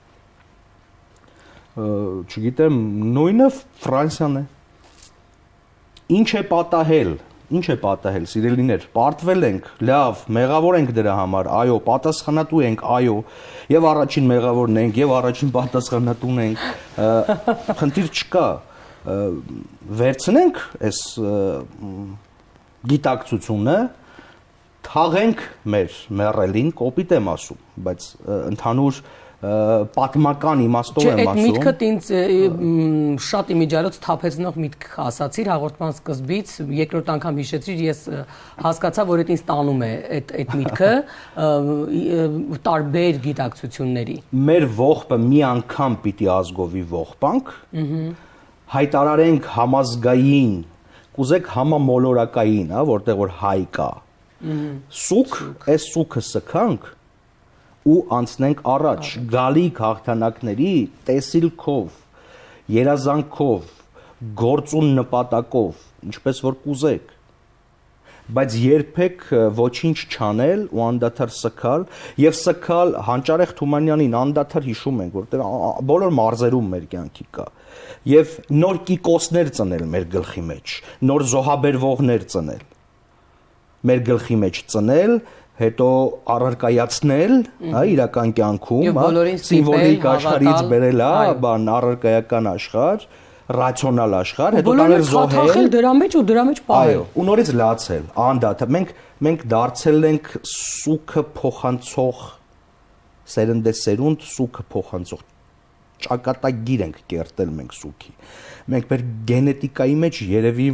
Չգիտեմ, նույնը Ֆրանսիան է։ Ինչ է պատահել, սիրելիներ, պարտվել ենք, լավ, մեղավոր ենք դրա համար, այո, պատասխանատու ենք, այո, եւ առաջին մեղավորն ենք, եւ առաջին պատասխանատուն ենք, խնդիր չկա, վերցնենք այս գիտակցությունը, թաղենք մեր մեռելին, կոպիտ եմ ասում, բայց ընդհանուր պատմական իմաստով եմ ասում։ Այդ միտքդ ինձ շատ իմիջիալոց թափեցնող միտք ասացիր հաղորդման սկզբից, երկրորդ անգամ հիշեցրիր, ես հասկացա, որ այդ ինձ տանում է այդ միտքը տարբեր գիտակցությունների։ Մեր ողբը մի անգամ պիտի ազգովի ողբանք, հայտարարենք համազգային, կուզեք համամոլորակային, որտեղ որ հայ կա, սուք, այս սուքը սքանք ու անցնենք առաջ, գալիք հաղթանակների տեսիլքով, երազանքով, գործուն նպատակով, ինչպես որ կուզեք, բայց երբեք ոչինչ չանել ու անդադար սքալ, եւ սքալ Հանճարեղ Թումանյանին անդադար հիշում ենք, որտեղ բոլոր մարզերում մեր կյանքի կա, եւ նոր կիկոսներ ծնել մեր գլխի մեջ, նոր զոհաբերվողներ ծնել, մեր գլխի մեջ ծնել, հետո առարկայացնել, հա, իրական կյանքում, սիմվոլիկ աշխարհից բերել, հա, բան առարկայական աշխարհ, ռացիոնալ աշխարհ, հետո տանել զոհել, դրա մեջ ու դրա մեջ պահել։ Այո, ու նորից լացել, անդադար։ Մենք դարձել ենք սուքը փոխանցող սերնդեսերունդ, սուքը փոխանցող ճակատագիր ենք կերտել մենք սուքի։ Մենք մեր գենետիկայի մեջ երևի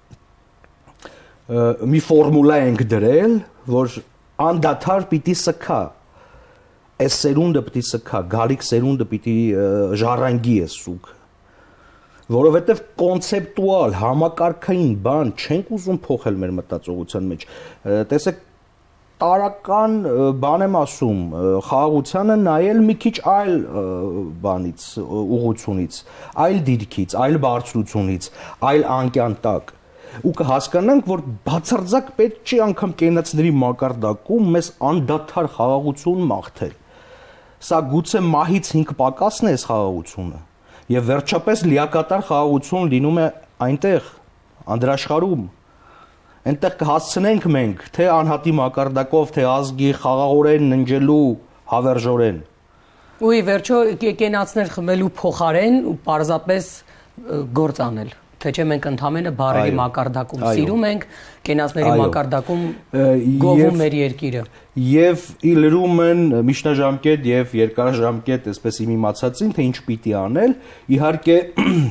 մի ֆորմուլա ենք դրել, որ անդադար պիտի սքա, այս սերունդը պիտի սքա, գալիք սերունդը պիտի ժառանգի այս սուքը, որովհետև կոնցեպտուալ, համակարգային բան չենք ուզում փոխել մեր մտածողության մեջ, տեսեք, տարական բան եմ ասում, խաղաղությանը նայել մի քիչ այլ բանից, ուղղությունից, այլ դիրքից, այլ բարձրությունից, այլ անկյան տակ, ու կհասկանանք, որ բացարձակ պետք չի անգամ կենացների մակարդակում մեզ անդադար խաղաղություն մաղթել։ Սա գուցե մահից 5 պակասն է այս խաղաղությունը, եւ վերջապես լիակատար խաղաղություն լինում է այնտեղ, անդրաշխարհում, Այնտեղ կհասցնենք մենք թե անհատի մակարդակով, թե ազգի խաղաղորեն ննջելու հավերժորեն։ Ու վերջո կենացներ խմելու փոխարեն ու պարզապես գործ անել։ Թե չէ մենք ընդհանրապես բարերի մակարդակում սիրում ենք, կենացների մակարդակում գովում մեր երկիրը։ Եվ լրում են միջնաժամկետ եւ երկարաժամկետ, այսպես իմ իմացածին, թե ինչ պիտի անել, իհարկե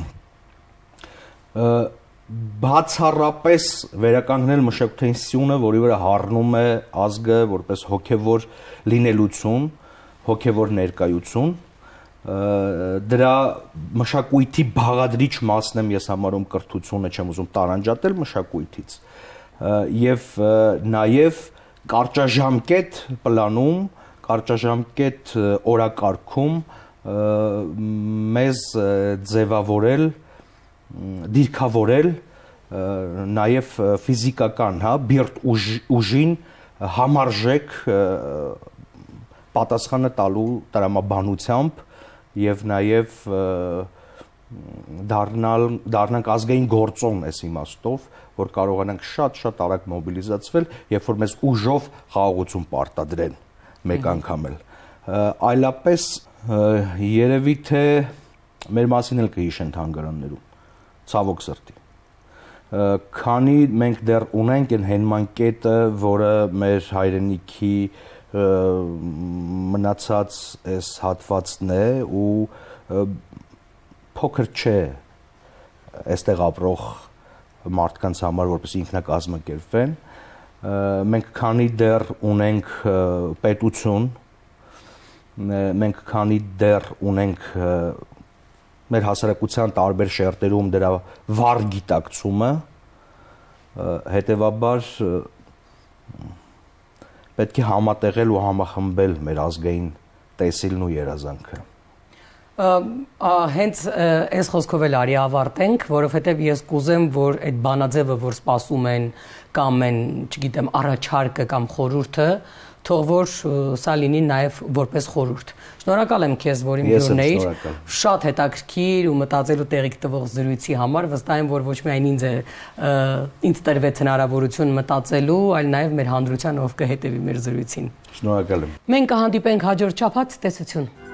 բացառապես վերականգնել մշակութային սյունը, որի վրա հառնում է ազգը որպես հոգևոր լինելություն, հոգևոր ներկայություն, դրա մշակույթի բաղադրիչ մասն եմ ես համարում կրթությունը, չեմ ուզում տարանջատել մշակույթից, եւ նաեւ կարճաժամկետ պլանում, կարճաժամկետ օրակարգում մեզ ձևավորել, դիրքավորել նաեւ ֆիզիկական, հա, բիրտ ուժին համարժեք պատասխանը տալու տրամաբանությամբ եւ նաեւ դառնանք ազգային գործոն այս իմաստով, որ կարողանանք շատ արագ մոբիլիզացվել, երբ որ մեզ ուժով խաղաղություն պարտադրեն մեկ անգամ էլ։ Այլապես երևի թե մեր մասին էլ կհիշեն թանգարաններում, ցավոք սրտի։ Քանի մենք դեռ ունենք այն հենման կետը, որը մեր հայրենիքի մնացած այս հատվածն է ու փոքր չէ այստեղ ապրող մարդկանց համար, որպես ինքնակազմակերպվեն, մենք քանի դեռ ունենք պետություն, մենք քանի դեռ ունենք մեր հասարակության տարբեր շերտերում դրա վառ գիտակցումը, հետևաբար պետք է համատեղել ու համախմբել մեր ազգային տեսիլն ու երազանքը։ Հենց այս խոսքով էլ արի ավարտենք, որովհետև ես կուզեմ, որ այդ բանաձևը, որ սպասում են կամ են, չգիտեմ, առաջարկը կամ խորհուրդը, թող որ սա լինի նաև որպես խորհուրդ։ Շնորհակալ եմ քեզ, որ իմ հյուրն էիր։ Շատ հետաքրքիր ու մտածելու տեղիք տվող զրույցի համար, վստահ եմ, որ ոչ միայն ինձ տրվեց հնարավորություն մտածելու, այլ նաև մեր հանրության ով կհետևի մեր զրույցին։ Շնորհակալ եմ։ Մենք կհանդիպենք հաջորդ շաբաթ, տեսություն։